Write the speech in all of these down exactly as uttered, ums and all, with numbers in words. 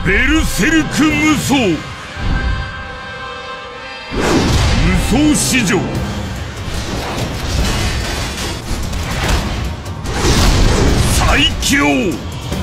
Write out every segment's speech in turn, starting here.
ベルセルク無双。無双史上最強。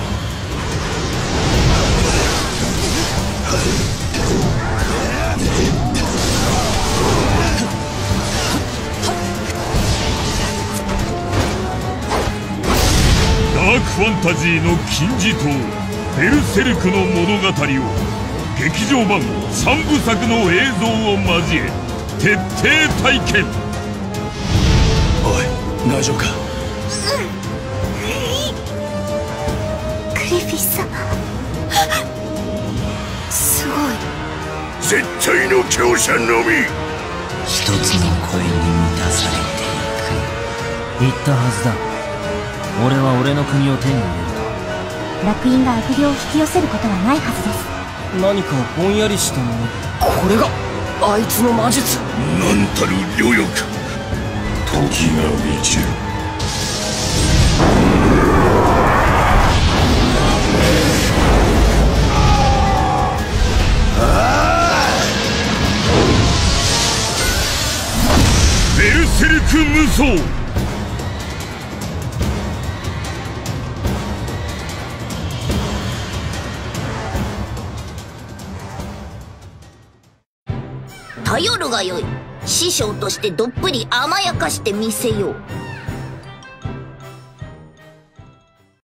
ダークファンタジーの金字塔ベルセルクの物語を劇場版さんぶさくの映像を交え徹底体験。 おい、大丈夫か？ グリフィス様、すごい。 絶対の強者のみ。 一つの声に満たされていく。言ったはずだ。俺は俺の国を手に入れると。 楽園が悪霊を引き寄せることはないはずです。 何かぼんやりしたもの。これがあいつの魔術。 なんたる両翼。時が満ちる。 ベルセルク無双。 頼るがよい。師匠としてどっぷり甘やかしてみせよう。